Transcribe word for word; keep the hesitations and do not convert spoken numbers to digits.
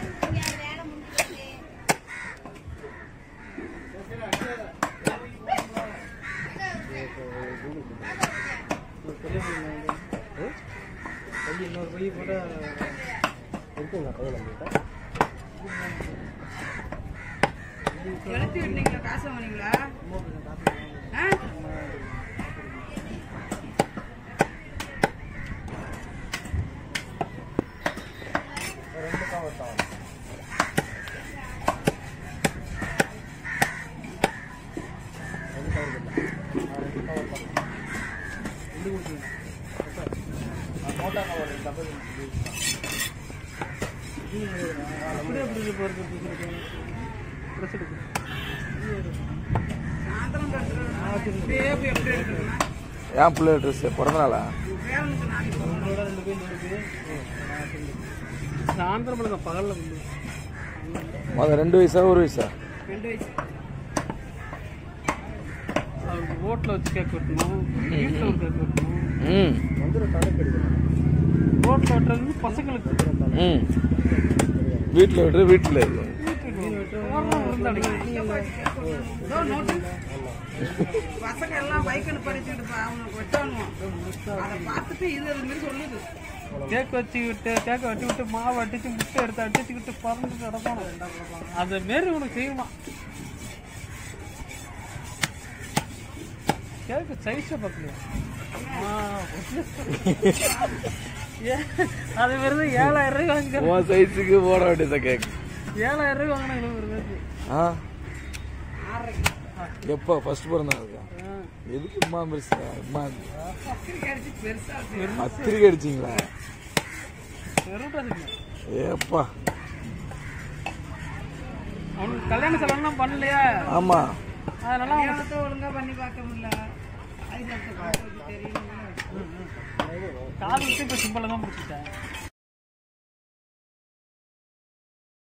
இன்னொரு போய் கூட இருக்குங்க கையில் எடுத்து விட்டீங்களா? காசு வாங்கினீங்களா? ரெண்டு கவர் தான் ரெண்டு கவர் ரெண்டு கவர் தான் ரெண்டு கொடுத்தீங்க மோட்டா கவர் டபுள் அப்படியே அப்படி போகிறது ட்ரெஸ் எடுக்கு ஏன் பிள்ளை ட்ரெஸ் பிறந்தனால சாயந்தரம் பகலில் மொதல் ரெண்டு வயசா ஒரு வயசா ரெண்டு வயசு அவருக்கு ரோட்டில் வச்சு கேக் வெட்டணும், வீட்டில் ஒரு கேக் வெட்டணும். ம் ரோட்டில் வெட்டுறது பசங்களுக்கு ம் வீட்டில் விட்டுரு வீட்டில் பசங்க எல்லாம் பைக்கில் படிச்சுட்டு அவனுக்கு வெட்டணும். அதை பார்த்துட்டு இது அது மாதிரி சொல்லுது. கேக் வச்சு விட்டு கேக்கை வெட்டி விட்டு மாவு அடிச்சு முட்டை எடுத்து அடிச்சுக்கிட்டு பறந்து கிடப்பானு அந்த மாரி உனக்கு செய்யுமா? கேக்கு சைஸை பார்க்கலையா? அது வெறும் ஏழாயிரம் ரூபாய் வாங்க சைஸுக்கு போட வேண்டியதா கேக் ஏழாயிரம் ரூபாய் வாங்கினா ஒரு பேருக்கு. ஆ எப்போ ஃபர்ஸ்ட் பிறந்தாங்க எதுக்கு அம்மா பெருசா அம்மா பத்திரிக்கை அடிச்சிங்களா? ஏப்பா அவனுக்கு கல்யாண செலவுலாம் பண்ணலையா? ஆமா அதனால ஒழுங்கா பண்ணி பார்க்க முடியல. காது விட்டு இப்போ சிம்பிளாக தான் முடிச்சுட்டேன்.